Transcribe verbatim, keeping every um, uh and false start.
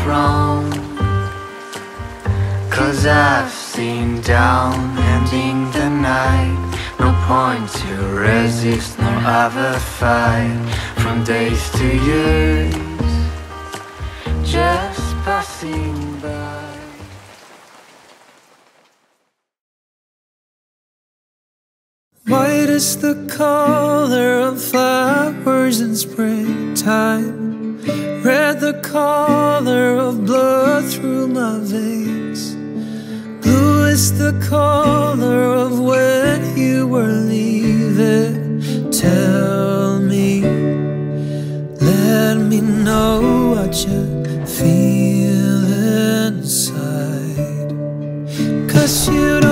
wrong, 'cause I've seen down ending the night. No point to resist, no other fight. From days to years, just passing by. White is the color of flowers in springtime, red the color of blood through my veins, blue is the color of when you were leaving. Tell me, let me know what you feel inside, 'cause you don't